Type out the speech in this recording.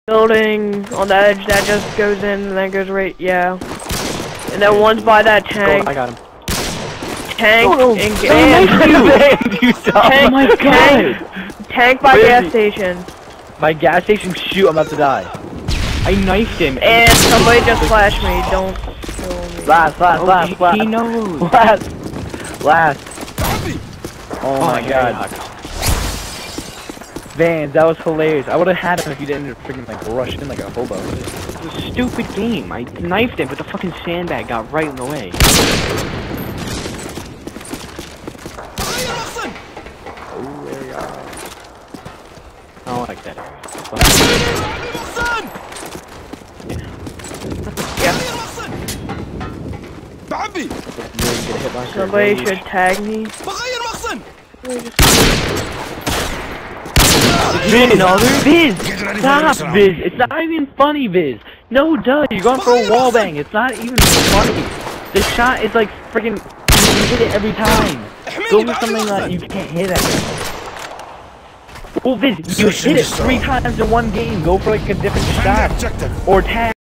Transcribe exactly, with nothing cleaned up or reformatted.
building on the edge that just goes in and then goes right, yeah. And then one's by that tank. Oh, I got him. Tank Oh, no. and Thank you. you saw tank, oh my god. Tank, tank by Where gas is he? station. My gas station, shoot, I'm about to die. I knifed him. And somebody just flashed me, don't kill me. Last, last, Oh, last, he, last. he knows. Last. Last. Oh, Oh my my god. god. Vans, that was hilarious. I would have had him if you didn't freaking like rush in like a hobo. It was a stupid game. I knifed him, but the fucking sandbag got right in the way. Oh, there we are. I don't like that area. Yeah. Somebody should tag me. Viz, Viz, stop, Viz. It's not even funny, Viz. No, duh, you're going for a wall bang. It's not even funny. The shot is like freaking. You hit it every time. Go for something that you can't hit at. Well, Viz, you hit it three times in one game. Go for like a different shot or tag.